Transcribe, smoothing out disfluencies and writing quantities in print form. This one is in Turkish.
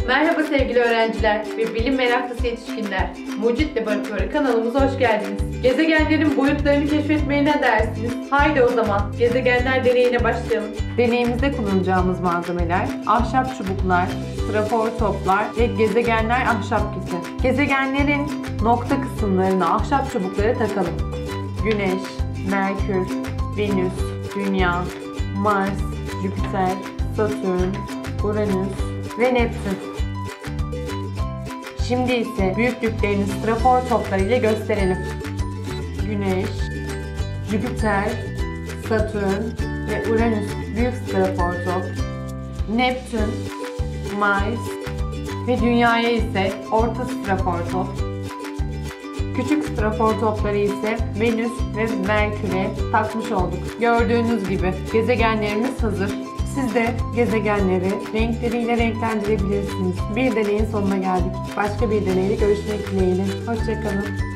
Merhaba sevgili öğrenciler ve bilim meraklısı yetişkinler. Mucit Laboratuvarı kanalımıza hoş geldiniz. Gezegenlerin boyutlarını keşfetmeye ne dersiniz? Haydi o zaman gezegenler deneyine başlayalım. Deneyimizde kullanacağımız malzemeler ahşap çubuklar, strafor toplar ve gezegenler ahşap kiti. Gezegenlerin nokta kısımlarına ahşap çubukları takalım. Güneş, Merkür, Venüs, Dünya, Mars, Jüpiter, Satürn, Uranüs ve Neptün. Şimdi ise büyüklüklerini strafor topları ile gösterelim. Güneş, Jüpiter, Satürn ve Uranüs büyük strafor top. Neptün, Mars ve Dünya'ya ise orta strafor top. Küçük strafor topları ise Venüs ve Merkür'e takmış olduk. Gördüğünüz gibi gezegenlerimiz hazır. Siz de gezegenleri renkleriyle renklendirebilirsiniz. Bir deneyin sonuna geldik. Başka bir deneyle görüşmek dileğiyle. Hoşça kalın.